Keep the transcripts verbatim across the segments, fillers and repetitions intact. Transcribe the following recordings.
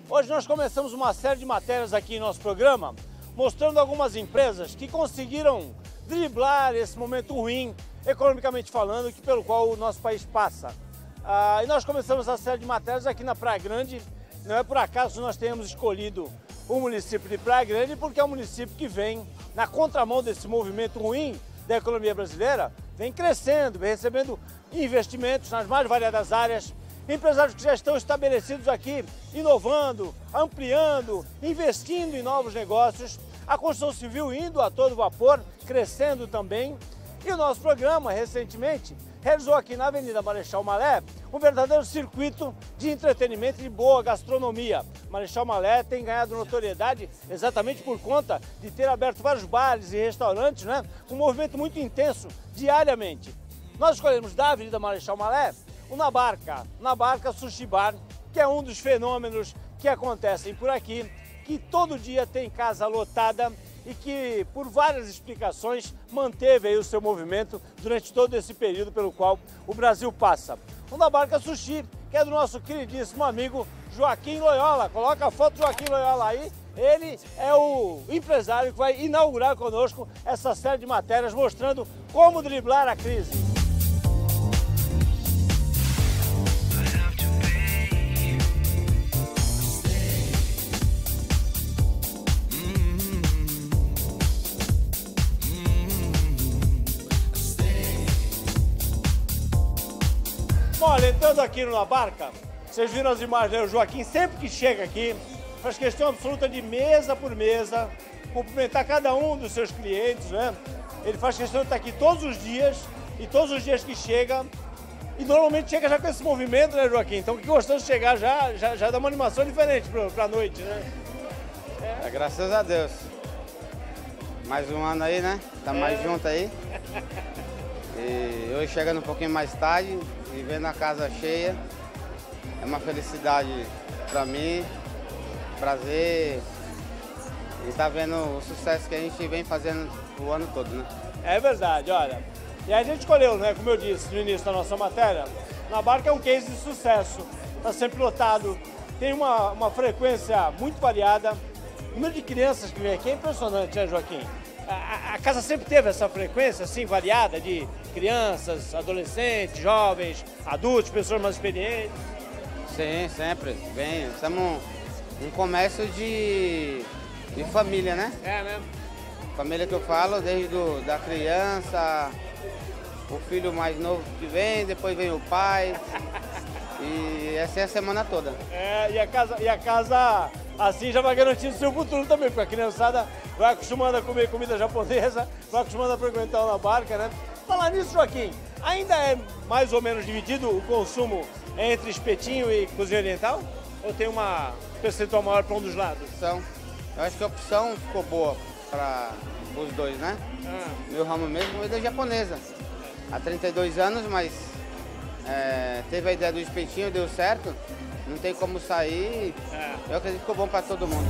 Hoje nós começamos uma série de matérias aqui em nosso programa, mostrando algumas empresas que conseguiram driblar esse momento ruim, economicamente falando, que pelo qual o nosso país passa. Ah, e nós começamos a série de matérias aqui na Praia Grande. Não é por acaso nós tenhamos escolhido o município de Praia Grande, porque é um município que vem na contramão desse movimento ruim da economia brasileira, vem crescendo, vem recebendo investimentos nas mais variadas áreas, empresários que já estão estabelecidos aqui, inovando, ampliando, investindo em novos negócios, a construção civil indo a todo vapor, crescendo também. E o nosso programa, recentemente, realizou aqui na Avenida Marechal Malé um verdadeiro circuito de entretenimento e de boa gastronomia. Marechal Malé tem ganhado notoriedade exatamente por conta de ter aberto vários bares e restaurantes, né, com um movimento muito intenso diariamente. Nós escolhemos da Avenida Marechal Malé o Na Barca, Na Barca Sushi Bar, que é um dos fenômenos que acontecem por aqui, que todo dia tem casa lotada e que, por várias explicações, manteve aí o seu movimento durante todo esse período pelo qual o Brasil passa. O Na Barca Sushi, que é do nosso queridíssimo amigo Joaquim Loyola. Coloca a foto do Joaquim Loyola aí. Ele é o empresário que vai inaugurar conosco essa série de matérias mostrando como driblar a crise. Olha, entrando aqui no Na Barca, vocês viram as imagens, né? O Joaquim sempre que chega aqui faz questão absoluta de mesa por mesa, cumprimentar cada um dos seus clientes, né? Ele faz questão de estar aqui todos os dias e todos os dias que chega, e normalmente chega já com esse movimento, né, Joaquim? Então que gostando de chegar já, já, já dá uma animação diferente para a noite, né? É. É, graças a Deus. Mais um ano aí, né? Tá mais é. junto aí. E hoje chegando um pouquinho mais tarde, e vendo a casa cheia, é uma felicidade para mim, prazer, e tá vendo o sucesso que a gente vem fazendo o ano todo, né? É verdade, olha. E a gente escolheu, né, como eu disse no início da nossa matéria, Na Barca é um case de sucesso, tá sempre lotado, tem uma, uma frequência muito variada, o número de crianças que vem aqui é impressionante, né, Joaquim? A, a casa sempre teve essa frequência assim variada de crianças, adolescentes, jovens, adultos, pessoas mais experientes? Sim, sempre. Vem, somos um, um comércio de, de família, né? É mesmo? Família que eu falo, desde do, da criança, o filho mais novo que vem, depois vem o pai. E essa é a semana toda. É, e a casa, e a casa assim já vai garantir o seu futuro também, porque a criançada vai acostumando a comer comida japonesa, vai acostumando a frequentar Na Barca, né? Falar nisso, Joaquim, ainda é mais ou menos dividido o consumo entre espetinho e cozinha oriental? Ou tem uma percentual maior para um dos lados? Opção. Eu acho que a opção ficou boa para os dois, né? Ah. Meu ramo mesmo, comida japonesa. Há trinta e dois anos, mas é, teve a ideia do espetinho, deu certo. Não tem como sair. É. Eu acredito que ficou bom para todo mundo.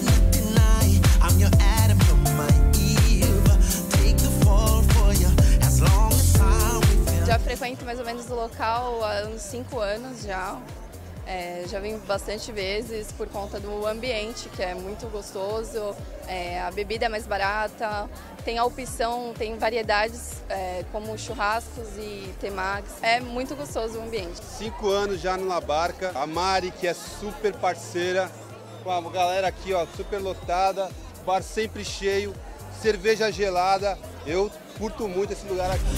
Já frequento mais ou menos o local há uns cinco anos já. É, já vim bastante vezes por conta do ambiente, que é muito gostoso, é, a bebida é mais barata, tem a opção, tem variedades é, como churrascos e temakis. É muito gostoso o ambiente. Cinco anos já no Na Barca, a Mari, que é super parceira, com a galera aqui, ó, super lotada, bar sempre cheio, cerveja gelada. Eu curto muito esse lugar aqui.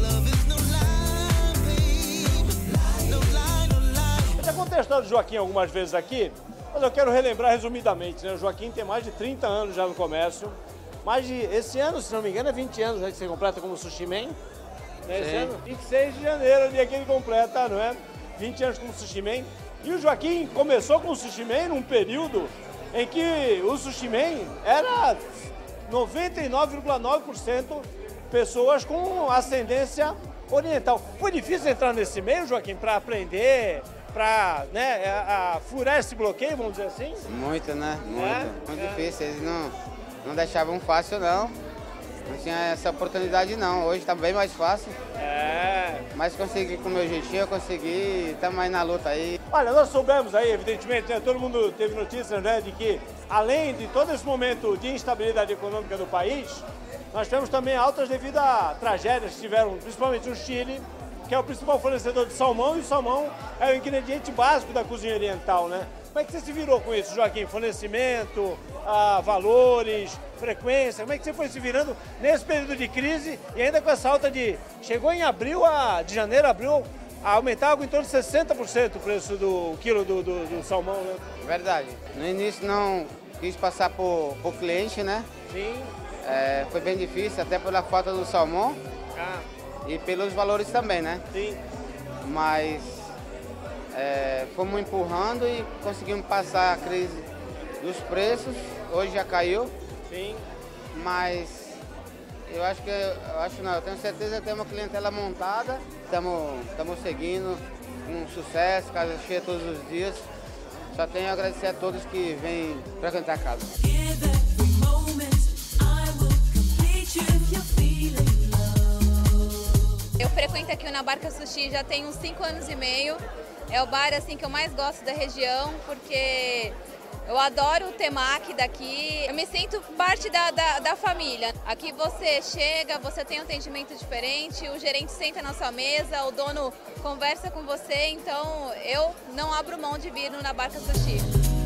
Já contei a história do Joaquim algumas vezes aqui, mas eu quero relembrar resumidamente, né? O Joaquim tem mais de trinta anos já no comércio, mais de, esse ano, se não me engano, é vinte anos, né, que você completa como Sushi Man. Né? Esse ano, vinte e seis de janeiro, o dia que ele completa, não é? vinte anos como Sushi Man. E o Joaquim começou com o Sushi Man num período em que o Sushi Man era noventa e nove vírgula nove por cento pessoas com ascendência oriental. Foi difícil entrar nesse meio, Joaquim, para aprender, para, né, a, a furar esse bloqueio, vamos dizer assim? Muito, né? Muito. É? Muito é. difícil. Eles não, não deixavam fácil, não. Não tinha essa oportunidade não, hoje está bem mais fácil. É. Mas consegui com o meu jeitinho, eu consegui, estamos aí na luta aí. Olha, nós soubemos aí, evidentemente, né, todo mundo teve notícias, né, de que além de todo esse momento de instabilidade econômica do país, nós tivemos também altas devido a tragédias que tiveram, principalmente no Chile, que é o principal fornecedor de salmão, e o salmão é o ingrediente básico da cozinha oriental, né? Como é que você se virou com isso, Joaquim? Fornecimento, ah, valores, frequência, como é que você foi se virando nesse período de crise e ainda com essa alta de... Chegou em abril, a, de janeiro a abril, a aumentar algo em torno de sessenta por cento o preço do quilo do, do, do salmão, né? Verdade. No início não quis passar por, por cliente, né? Sim. É, foi bem difícil, até pela falta do salmão Ah, e pelos valores também, né? sim. Mas é, fomos empurrando e conseguimos passar a crise dos preços. Hoje já caiu, Sim. mas eu acho que, eu acho não, eu tenho certeza que tem uma clientela montada, estamos seguindo com sucesso, casa cheia todos os dias. Só tenho a agradecer a todos que vêm frequentar a casa. Eu frequento aqui o Na Barca Sushi já tem uns cinco anos e meio. É o bar assim que eu mais gosto da região, porque eu adoro o temaki daqui. Eu me sinto parte da, da, da família. Aqui você chega, você tem um atendimento diferente, o gerente senta na sua mesa, o dono conversa com você, então eu não abro mão de vir no Na Barca Sushi.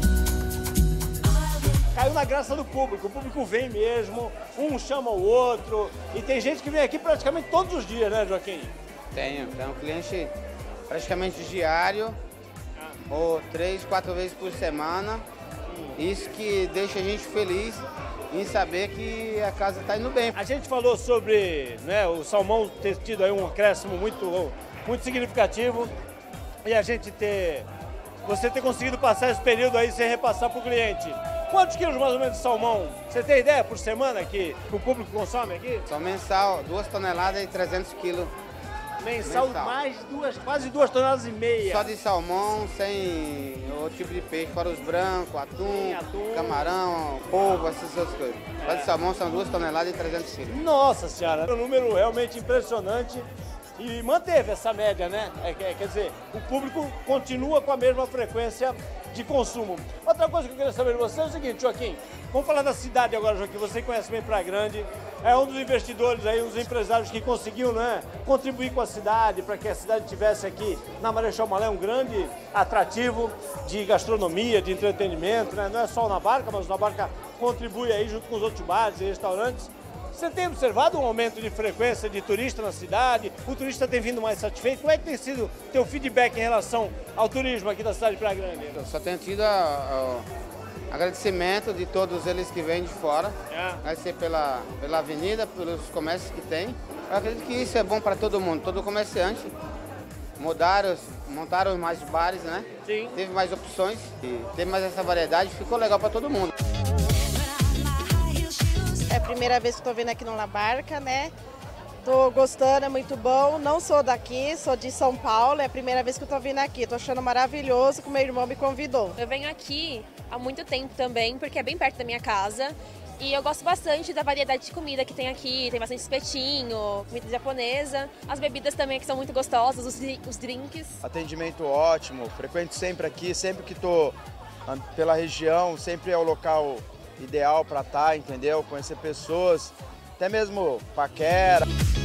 Caiu na graça do público, o público vem mesmo, um chama o outro, e tem gente que vem aqui praticamente todos os dias, né, Joaquim? Tenho, tenho um cliente praticamente diário, ou três, quatro vezes por semana. Isso que deixa a gente feliz em saber que a casa está indo bem. A gente falou sobre, né, o salmão ter tido aí um acréscimo muito, muito significativo e a gente ter, você ter conseguido passar esse período aí sem repassar para o cliente. Quantos quilos mais ou menos de salmão? Você tem ideia por semana que o público consome aqui? Só mensal, duas toneladas e trezentos quilos. Mensal, Mensal. mais duas, quase duas toneladas e meia. Só de salmão, sem outro tipo de peixe, fora os brancos, atum, Sim, atum. camarão, polvo, essas outras coisas. Só de salmão são duas toneladas e trezentos quilos. Nossa senhora, um número realmente impressionante e manteve essa média, né? É, quer dizer, o público continua com a mesma frequência de consumo. Outra coisa que eu queria saber de você é o seguinte, Joaquim, vamos falar da cidade agora, Joaquim, você conhece bem Praia Grande, é um dos investidores aí, um dos empresários que conseguiu, né, contribuir com a cidade, para que a cidade tivesse aqui na Marechal Malé um grande atrativo de gastronomia, de entretenimento, né? Não é só o Na Barca, mas o Na Barca contribui aí junto com os outros bares e restaurantes. Você tem observado um aumento de frequência de turista na cidade? O turista tem vindo mais satisfeito? Como é que tem sido o teu feedback em relação ao turismo aqui da cidade de Praia Grande? Eu só tenho tido a, a, agradecimento de todos eles que vêm de fora. É. Agradecer pela, pela avenida, pelos comércios que tem. Eu acredito que isso é bom para todo mundo, todo comerciante. Mudaram, montaram mais bares, né? Sim. Teve mais opções e teve mais essa variedade, ficou legal para todo mundo. É a primeira vez que estou vindo aqui no Na Barca, né? Tô gostando, é muito bom. Não sou daqui, sou de São Paulo. É a primeira vez que eu tô vindo aqui. Tô achando maravilhoso que meu irmão me convidou. Eu venho aqui há muito tempo também, porque é bem perto da minha casa. E eu gosto bastante da variedade de comida que tem aqui. Tem bastante espetinho, comida japonesa. As bebidas também que são muito gostosas, os, os drinks. Atendimento ótimo, frequento sempre aqui, sempre que tô pela região, sempre é o local ideal para estar, entendeu? Conhecer pessoas, até mesmo paquera.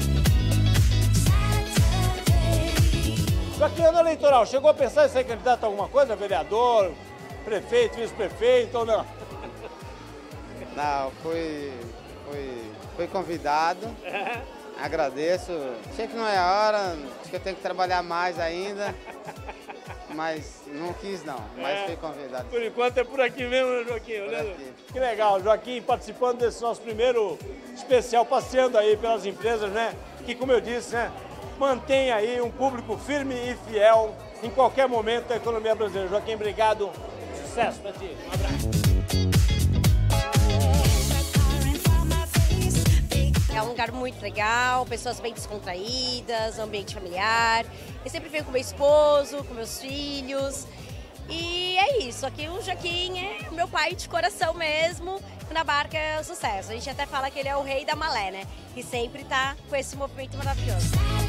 Joaquim, ano eleitoral, chegou a pensar em ser candidato a alguma coisa? Vereador, prefeito, vice-prefeito ou não? Não, fui, fui, fui convidado, agradeço. Sei que não é a hora, acho que eu tenho que trabalhar mais ainda, mas não quis não, mas É. fui convidado. Por enquanto é por aqui mesmo, né, Joaquim? Por Olhando. aqui. Que legal, Joaquim participando desse nosso primeiro especial, passeando aí pelas empresas, né? Que, como eu disse, né, mantém aí um público firme e fiel em qualquer momento da economia brasileira. Joaquim, obrigado. Sucesso pra ti. Um abraço. É um lugar muito legal, pessoas bem descontraídas, ambiente familiar. Eu sempre venho com meu esposo, com meus filhos. E é isso, aqui o Joaquim é meu pai de coração mesmo, na barca é um sucesso. A gente até fala que ele é o rei da malé, né? Que sempre tá com esse movimento maravilhoso.